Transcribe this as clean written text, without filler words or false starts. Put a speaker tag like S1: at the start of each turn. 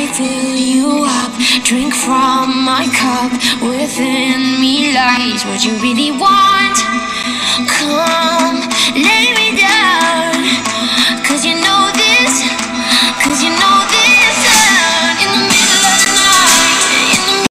S1: fill you up, drink from my cup. Within me lies what you really want. Come